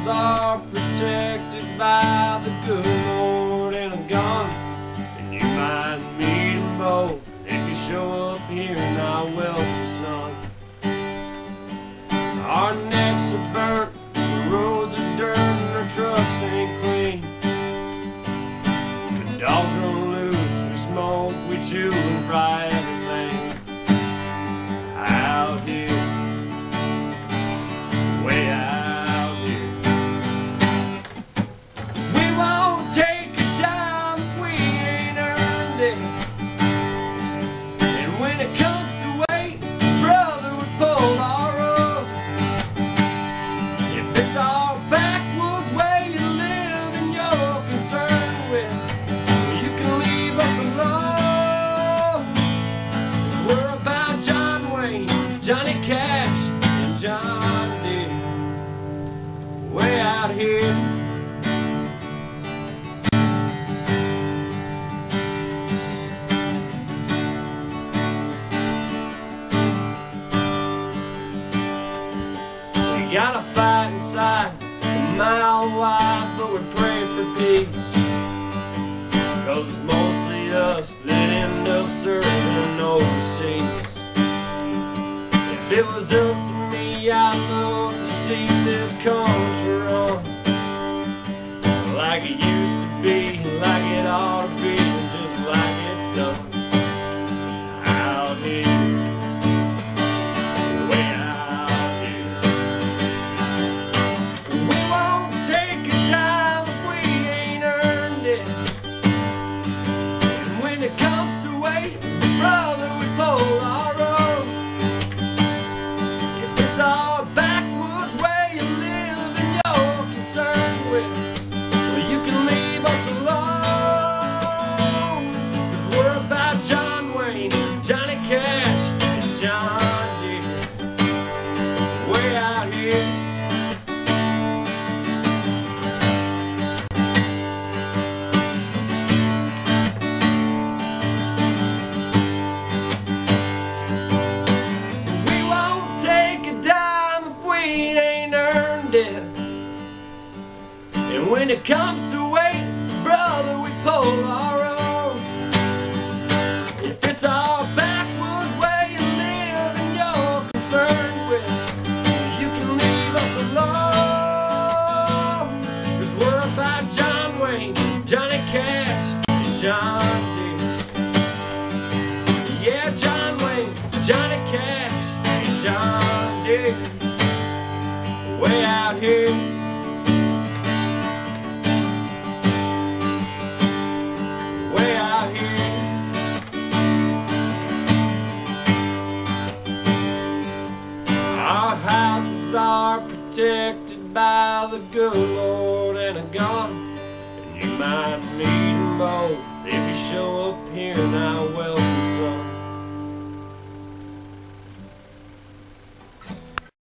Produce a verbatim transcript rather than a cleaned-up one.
are protected by the good Lord and a gun, and you might meet them both if you show up here in our welcome sun. Our necks are burnt, the roads are dirt, and our trucks ain't clean. The dogs run loose, we smoke, we chew and fry everything out here, way out here. We won't take a dime if we ain't earned it, and when it comes to weight, brother, we pull our rope. If it's our backwoods way you live and you're concerned with, well, you can leave us alone, 'cause we're about John Wayne, Johnny Cash, and John Deere, way out here. We got a fight inside, a mile wide, but we pray for peace, 'cause it's mostly us that end up serving overseas. If it was up to me, I'd love to see this country run like it used to be, like it ought to be, just like it's done out here, way out here. We won't take a dime if we ain't earned it, and when it comes to weight, brother, we pull our own. If it's our backwoods way you live and you're concerned with, well, you can leave us alone, 'cause we're about John Wayne, Johnny Cash, and John Deere, way out here. We won't take a dime if we ain't earned it, and when it comes to weight, brother, we pull our own. If it's our backwoods way you live and you're concerned with, you can leave us alone, 'cause we're about John Wayne, Johnny Cash, and John Deere. Yeah, John Wayne, Johnny Cash, and John Deere, way out here. Way out here. Our houses are protected by the good Lord and a gun, and you might meet them both if you show up here in our well